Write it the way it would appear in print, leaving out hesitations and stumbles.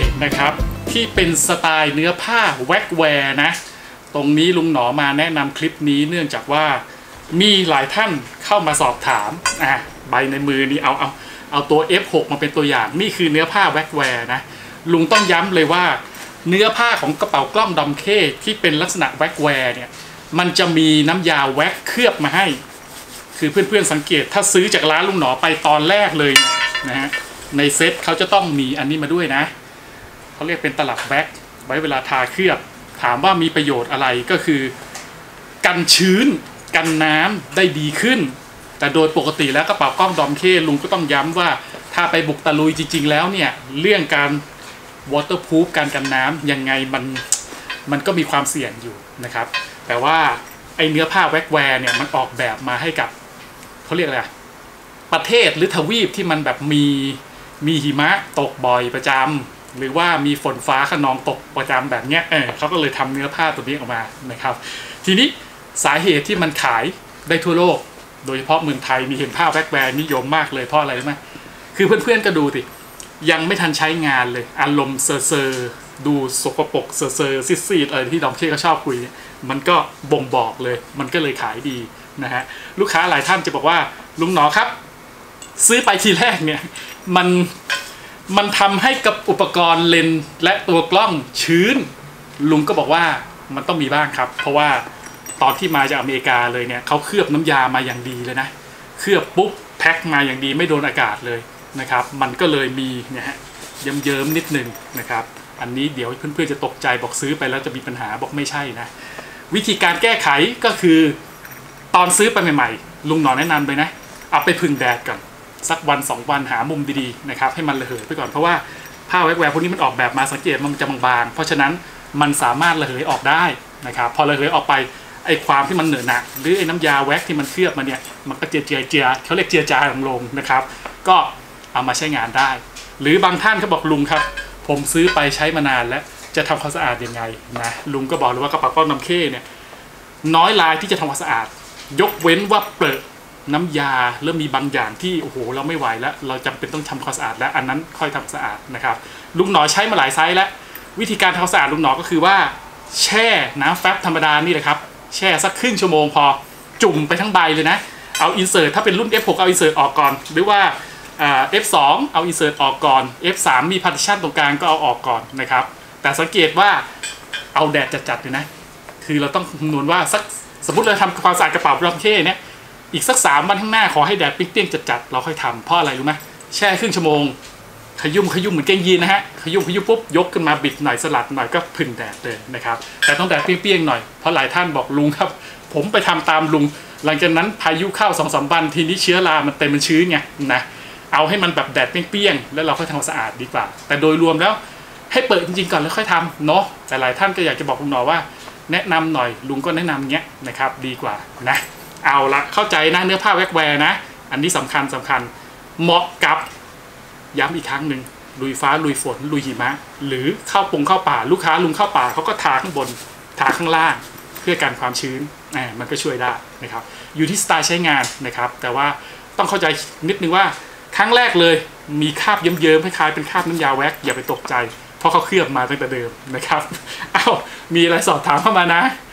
นะครับที่เป็นสไตล์เนื้อผ้าแว็กแวร์นะตรงนี้ลุงหนอมาแนะนำคลิปนี้เนื่องจากว่ามีหลายท่านเข้ามาสอบถามใบในมือนี้เอาตัว F6 มาเป็นตัวอย่างนี่คือเนื้อผ้าแว็กแวร์นะลุงต้องย้ำเลยว่าเนื้อผ้าของกระเป๋ากล้องดอมเคที่เป็นลักษณะแว็กแวร์เนี่ยมันจะมีน้ำยาแว็กเคลือบมาให้คือเพื่อนๆสังเกตถ้าซื้อจากร้านลุงหนอไปตอนแรกเลยนะฮะในเซ็ตเขาจะต้องมีอันนี้มาด้วยนะเขาเรียกเป็นตลับแว็กไว้เวลาทาเคลือบถามว่ามีประโยชน์อะไรก็คือกันชื้นกันน้ำได้ดีขึ้นแต่โดยปกติแล้วกระเป๋ากล้องดอมเคลุงก็ต้องย้ำว่าถ้าไปบุกตะลุยจริงๆแล้วเนี่ยเรื่องการ waterproof การกันน้ำยังไงมันก็มีความเสี่ยงอยู่นะครับแต่ว่าไอเนื้อผ้าแว็กแวร์เนี่ยมันออกแบบมาให้กับเขาเรียกอะไรประเทศหรือทวีปที่มันแบบมีหิมะตกบ่อยประจำหรือว่ามีฝนฟ้าคะนองตกประจำแบบเนี้ยเขาก็เลยทำเนื้อผ้าตัวนี้ออกมานะครับทีนี้สาเหตุที่มันขายได้ทั่วโลกโดยเฉพาะเมืองไทยมีเห็นผ้าแว็กแวร์นิยมมากเลยเพราะอะไรรู้ไหมคือเพื่อนๆก็ดูสิยังไม่ทันใช้งานเลยอารมณ์เซอร์ดูสกปรกเซอร์ซีดๆอะไรที่ดอมเช่ก็ชอบคุยมันก็บ่งบอกเลยมันก็เลยขายดีนะฮะลูกค้าหลายท่านจะบอกว่าลุงหนอครับซื้อไปทีแรกเนี่ยมันทำให้กับอุปกรณ์เลนส์และตัวกล้องชื้นลุงก็บอกว่ามันต้องมีบ้างครับเพราะว่าตอนที่มาจากอเมริกาเลยเนี่ยเขาเคลือบน้ำยามาอย่างดีเลยนะเคลือบปุ๊บแพ็คมาอย่างดีไม่โดนอากาศเลยนะครับมันก็เลยมีเนี่ยฮะเยิ้มๆนิดนึงนะครับอันนี้เดี๋ยวเพื่อนๆจะตกใจบอกซื้อไปแล้วจะมีปัญหาบอกไม่ใช่นะวิธีการแก้ไขก็คือตอนซื้อไปใหม่ๆลุงหนอแนะนำเลยนะเอาไปพึ่งแดดก่อนสักวัน2 วันหามุมดีๆนะครับให้มันระเหยไปก่อนเพราะว่าผ้าแว็กแวร์พวกนี้มันออกแบบมาสังเกตมันจะบางๆเพราะฉะนั้นมันสามารถระเหยออกได้นะครับพอระเหยออกไปไอความที่มันเหนอะหนะหรือไอน้ำยาแว็กที่มันเคลือบมาเนี่ยมันก็เจียเขาเรียกเจียจางลงนะครับก็เอามาใช้งานได้หรือบางท่านเขาบอกลุงครับผมซื้อไปใช้มานานแล้วจะทำความสะอาดยังไงนะลุงก็บอกเลยว่ากระเป๋ากล้องดอมเคเนี่ยน้อยรายที่จะทำความสะอาดยกเว้นว่าเปรอะน้ำยาเริ่มมีบางอย่างที่โอ้โหเราไม่ไหวแล้วเราจำเป็นต้องทำความสะอาดแล้วอันนั้นค่อยทำสะอาดนะครับลุงหนอใช้มาหลายไซส์แล้ววิธีการทำความสะอาดลุงหนอก็คือว่าแช่น้ำแฟบธรรมดานี่แหละครับแช่สักครึ่งชั่วโมงพอจุ่มไปทั้งใบเลยนะเอาอินเสิร์ตถ้าเป็นรุ่น F6 เอาอินเสิร์ตออกก่อนหรือว่าF2 เอาอินเสิร์ตออกก่อน F3 มีพาร์ติชันตรงกลางก็เอาออกก่อนนะครับแต่สังเกตว่าเอาแดดจัดๆเลยนะคือเราต้องคำนวณว่าสักสมมติเราทำความสะอาดกระเป๋าดอมเคเนี่ยอีกสัก3 วันข้างหน้าขอให้แดดเปรี้ยงๆจัดๆเราค่อยทำเพราะอะไรรู้ไหมแช่ครึ่งชั่วโมงขยุ่มเหมือนเกงยีนนะฮะขยุ่มปุ๊บยกขึ้นมาบิดหน่อยสลัดหน่อยก็พึ่งแดดเลยนะครับแต่ต้องแดดเปรี้ยงๆหน่อยเพราะหลายท่านบอกลุงครับผมไปทำตามลุงหลังจากนั้นพายุเข้า2-3 วันทีนี้เชื้อรามันเต็มมันชื้นไงนะเอาให้มันแบบแดดเปรี้ยงๆแล้วเราค่อยทำความสะอาดดีกว่าแต่โดยรวมแล้วให้เปิดจริงๆก่อนแล้วค่อยทำเนาะแต่หลายท่านก็อยากจะบอกลุงหน่อยว่าแนะนำหน่อยลุงก็แนะนำเงี้ยนะครับดีกว่านะเอาละเข้าใจนะเนื้อผ้าแว็กแวร์นะอันนี้สำคัญเหมาะกับย้ำอีกครั้งหนึ่งลุยฟ้าลุยฝนลุยหิมะหรือเข้าป่าลูกค้าลุงเข้าป่าเขาก็ทาข้างบนทาข้างล่างเพื่อกันความชื้นมันก็ช่วยได้นะครับอยู่ที่สไตล์ใช้งานนะครับแต่ว่าต้องเข้าใจนิดนึงว่าครั้งแรกเลยมีคราบเยิ้มๆคล้ายๆเป็นคราบน้ำยาแว็กอย่าไปตกใจเพราะเขาเคลือบมาตั้งแต่เดิมนะครับมีอะไรสอบถามเข้ามานะ